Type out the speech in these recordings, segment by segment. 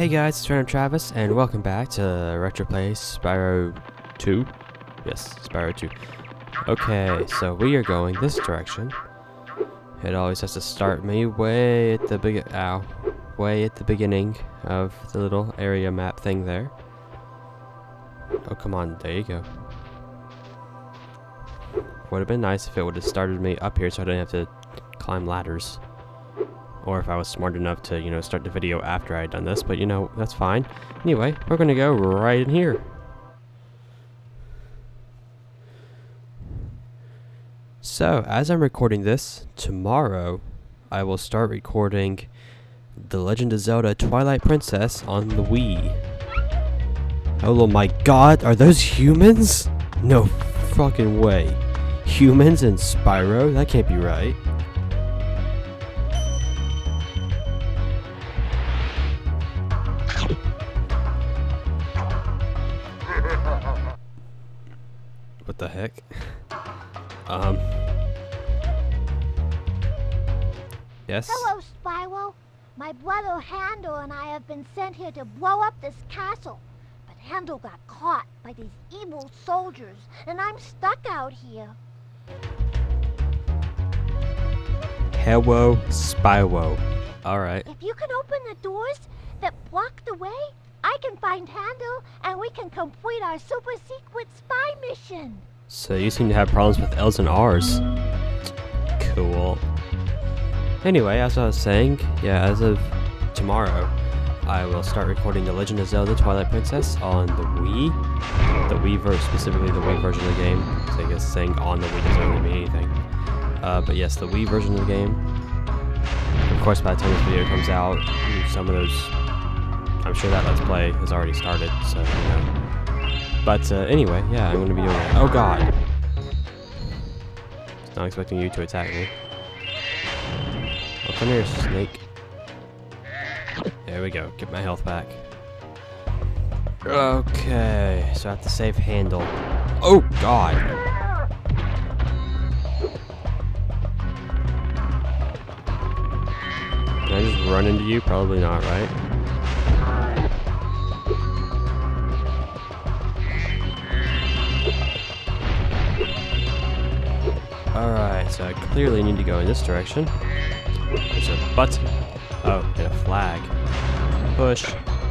Hey guys, it's Random Travis, and welcome back to Retro Play Spyro 2. Yes, Spyro 2. Okay, so we are going this direction. It always has to start me way at the beginning of the little area map thing there. Oh, come on, there you go. Would have been nice if it would have started me up here so I didn't have to climb ladders. Or if I was smart enough to, you know, start the video after I had done this, but you know, that's fine. Anyway, we're gonna go right in here. So, as I'm recording this, tomorrow I will start recording The Legend of Zelda Twilight Princess on the Wii. Oh my god, are those humans? No fucking way. Humans and Spyro? That can't be right. What the heck? Yes? Hello, Spyro. My brother Handel and I have been sent here to blow up this castle. But Handel got caught by these evil soldiers, and I'm stuck out here. Hello, Spyro. Alright. If you can open the doors that block the way, I can find Handel, and we can complete our super secret spy mission. So you seem to have problems with L's and R's. Cool. Anyway, as I was saying, yeah, as of tomorrow, I will start recording The Legend of Zelda Twilight Princess on the Wii. The Wii version, specifically the Wii version of the game. So I guess saying on the Wii doesn't really mean anything. But yes, the Wii version of the game. Of course, by the time this video comes out, some of those, I'm sure that Let's Play has already started, so, you know. But, anyway, yeah, I'm gonna be doing that. Oh god! Just not expecting you to attack me. Oh, come here, snake. There we go, get my health back. Okay, so I have to save Handel. Oh god! Can I just run into you? Probably not, right? Alright, so I clearly need to go in this direction. There's a button. Oh, and a flag. Push.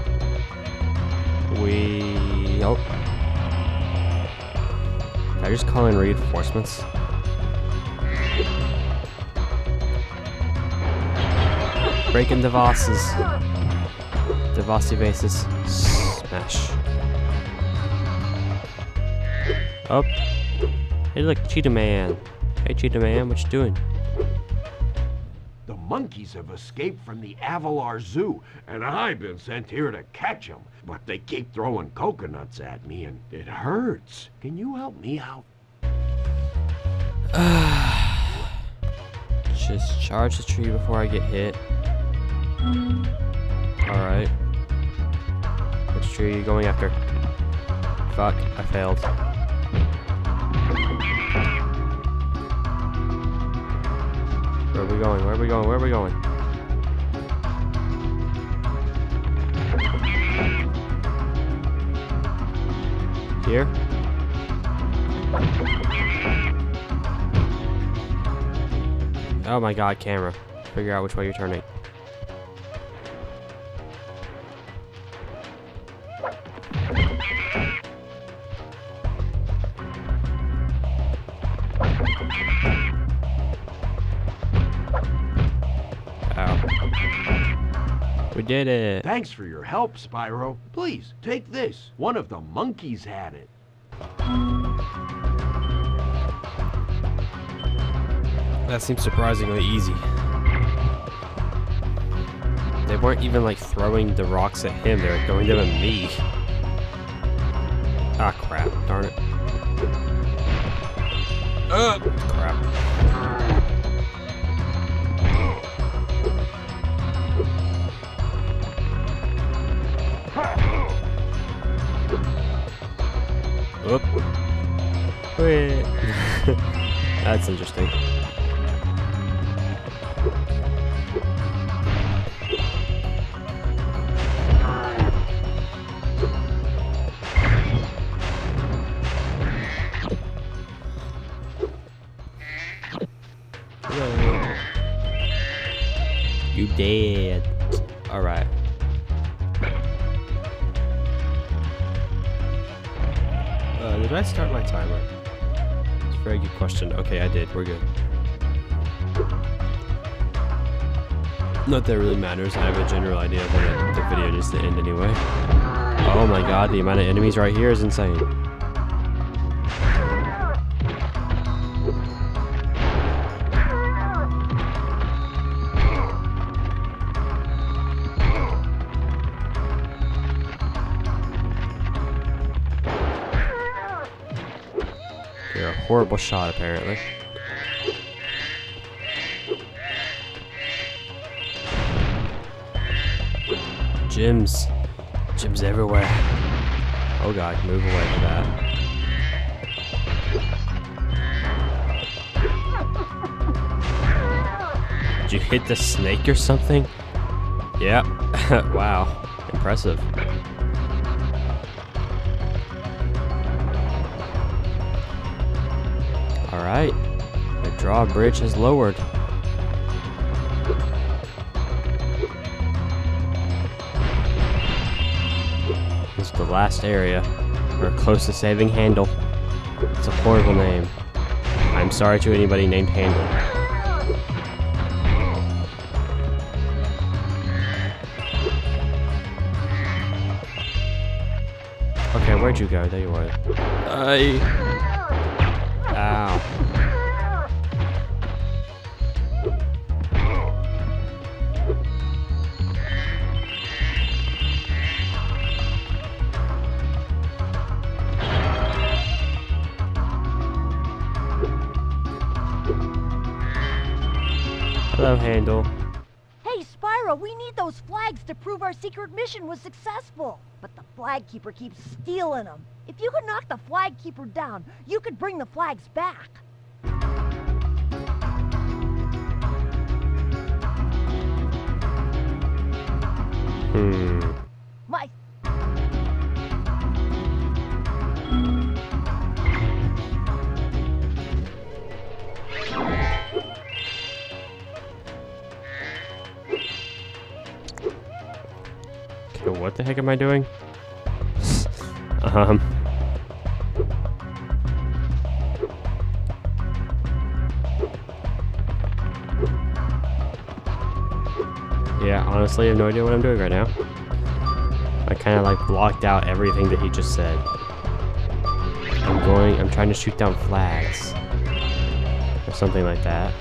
Oh. Did I just call in reinforcements? Breaking the vases. The vasi vases. Smash. Oh. Hey look, Cheetah Man. Hey Cheetah Man, what you doing? The monkeys have escaped from the Avalar Zoo, and I've been sent here to catch them. But they keep throwing coconuts at me, and it hurts. Can you help me out? Just charge the tree before I get hit. Alright. Which tree are you going after? Fuck, I failed. Where are we going? Where are we going? Where are we going? Here? Oh my god, camera. Figure out which way you're turning. We did it! Thanks for your help, Spyro. Please, take this. One of the monkeys had it. That seems surprisingly easy. They weren't even like throwing the rocks at him, they were throwing them at me. Ah crap, darn it. Crap. Oop. Wait. That's interesting. dead. Alright. Did I start my timer? It's a very good question. Okay, I did. We're good. Not that it really matters. I have a general idea of when the video needs to end anyway. Oh my god, the amount of enemies right here is insane. You're a horrible shot, apparently. Gyms. Gyms everywhere. Oh god, move away from that. Did you hit the snake or something? Yep. Wow. Impressive. Alright. The drawbridge is lowered. This is the last area. We're close to saving Handel. It's a horrible name. I'm sorry to anybody named Handel. Okay, where'd you go? There you were. Ow. Hello, Handel. Hey, Spyro, we need those flags to prove our secret mission was successful. But the flag keeper keeps stealing them. If you could knock the flag keeper down, you could bring the flags back. My... Okay, what the heck am I doing? Yeah, honestly, I have no idea what I'm doing right now. I kind of like blocked out everything that he just said. I'm trying to shoot down flags. Or something like that.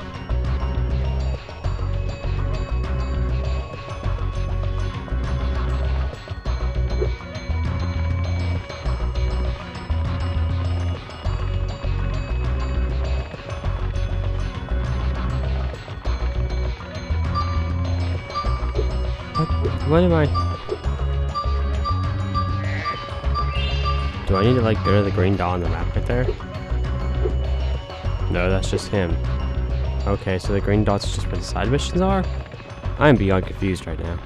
What am I? Do I need to like go to the green dot on the map right there? No, that's just him. Okay, so the green dot's just where the side missions are? I'm beyond confused right now.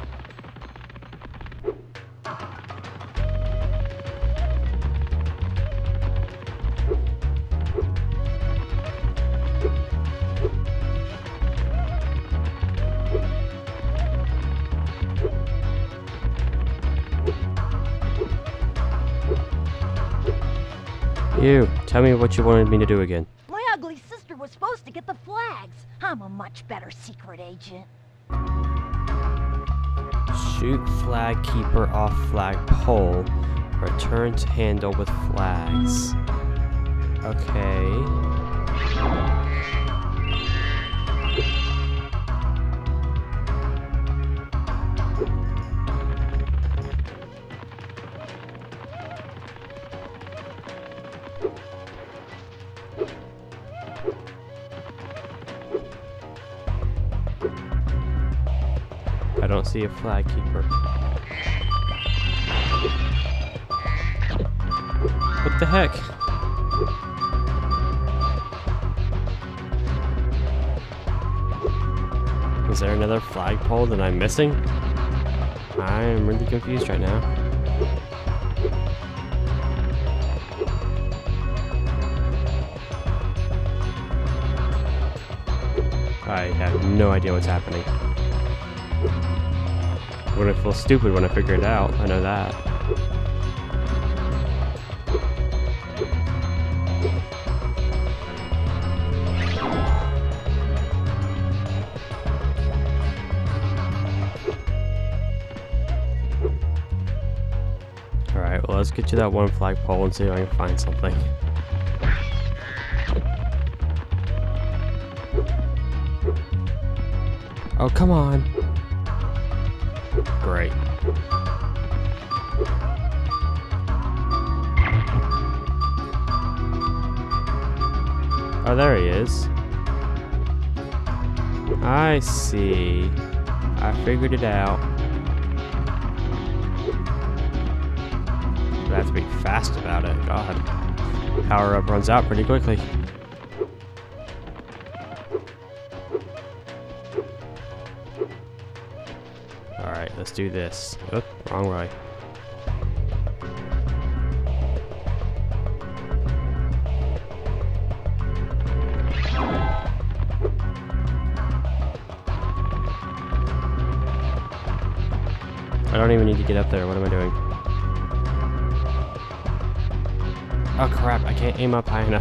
You, tell me what you wanted me to do again. My ugly sister was supposed to get the flags. I'm a much better secret agent. Shoot flag keeper off flag pole. Return to Handel with flags. Okay. I don't see a flag keeper. What the heck? Is there another flagpole that I'm missing? I'm really confused right now. I have no idea what's happening. I'm gonna feel stupid when I figure it out. I know that. Alright, well, let's get to that one flagpole and see if I can find something. Oh, come on. Great. Oh, there he is. I see. I figured it out. I have to be fast about it. God. Power up runs out pretty quickly. Alright, let's do this. Oop, wrong way. I don't even need to get up there. What am I doing? Oh crap, I can't aim up high enough.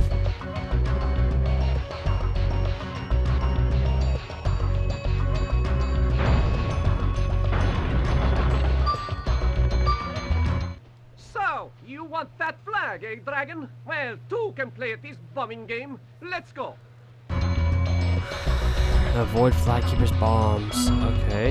So, you want that flag, eh, Dragon? Well, two can play at this bombing game. Let's go. Avoid flagkeeper's bombs. Okay.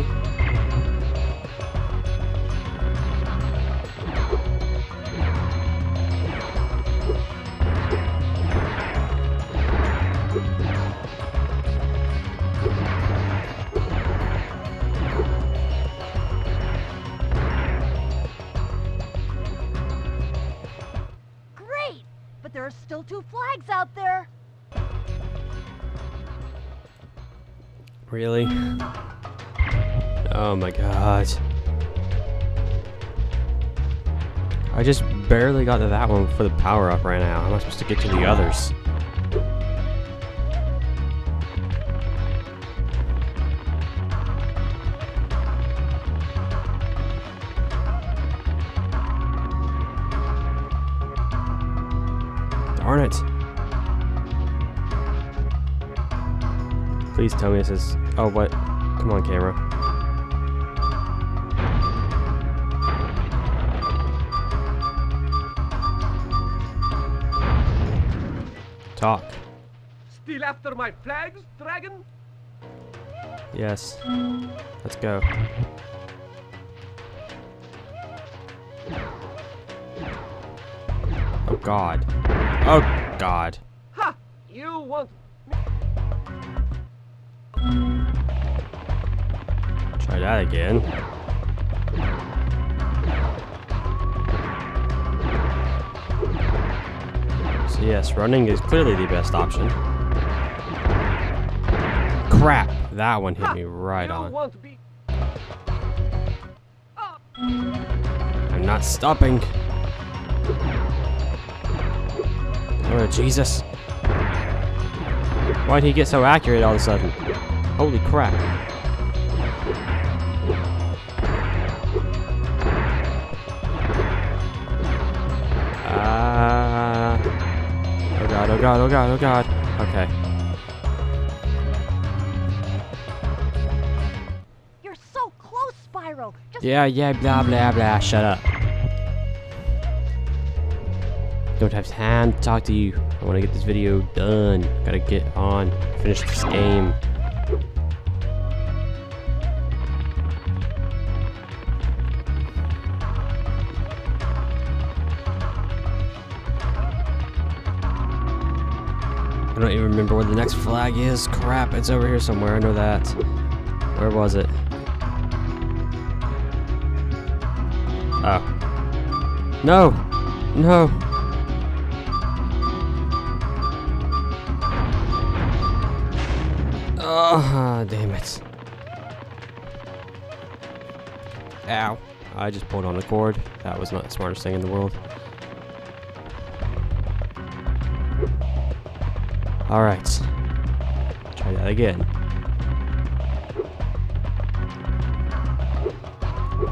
Great! But there are still 2 flags out there. Really? Oh my god. I just barely got to that one before the power up ran out. How am I supposed to get to the others? Darn it. Please tell me this is... Oh, what? Come on, camera. Talk. Still after my flags, Dragon? Yes. Let's go. Oh, God. Oh, God. Ha! You want... Try that again. So yes, running is clearly the best option. Crap! That one hit me right you on. Want to be... Oh. I'm not stopping. Oh, Jesus. Why'd he get so accurate all of a sudden? Holy crap. Oh god, oh god, oh god, oh god. Okay. You're so close, Spyro. Just Yeah, blah, blah, blah. Shut up. Don't have time to talk to you. I want to get this video done. Gotta get on. Finish this game. I don't even remember where the next flag is. Crap, it's over here somewhere. I know that. Where was it? Oh. No! No! Oh, damn it. Ow. I just pulled on the cord. That was not the smartest thing in the world. Alright. Try that again.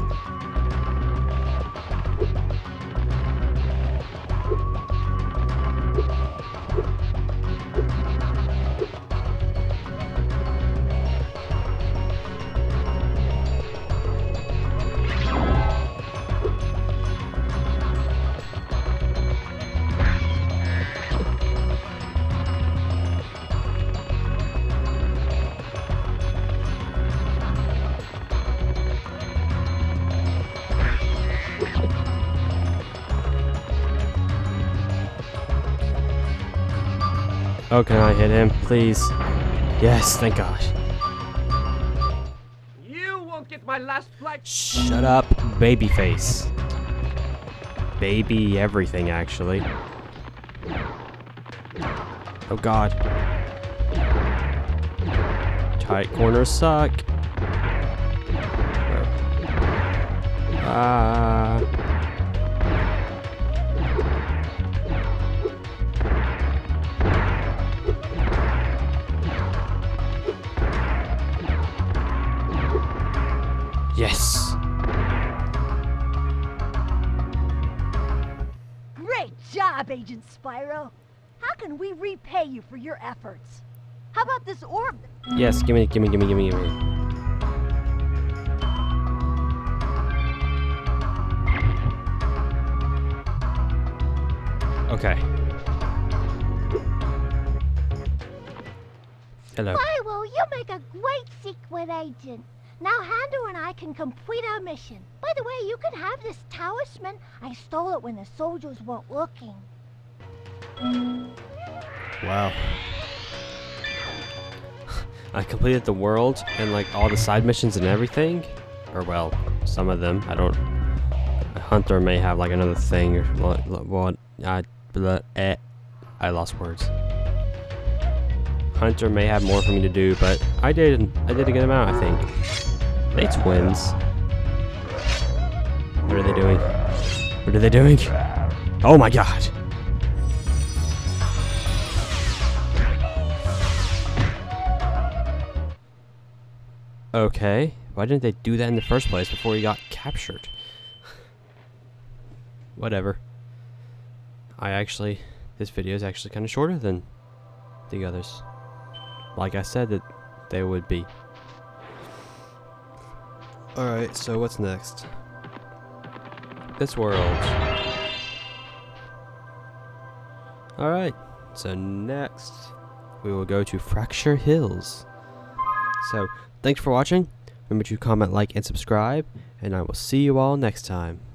Oh, can I hit him, please? Yes, thank gosh. You won't get my last flag. Shut up, babyface. Baby everything, actually. Oh god. Tight corners suck. Ah. Yes. Great job, Agent Spyro. How can we repay you for your efforts? How about this orb? Yes, gimme. Okay. Hello. Spyro, you make a great secret agent. Now Handle and I can complete our mission. By the way, you can have this talisman. I stole it when the soldiers weren't looking. Wow. I completed the world and like all the side missions and everything. Or well, some of them. I don't. Hunter may have like another thing or what. I lost words. Hunter may have more for me to do, but I did a good amount, I think. They twins. What are they doing? What are they doing? Oh my god! Okay, why didn't they do that in the first place before he got captured? Whatever. This video is actually kind of shorter than the others. Like I said that they would be. Alright, so what's next? This world. Alright, so next we will go to Fracture Hills. So, thanks for watching. Remember to comment, like, and subscribe, and I will see you all next time.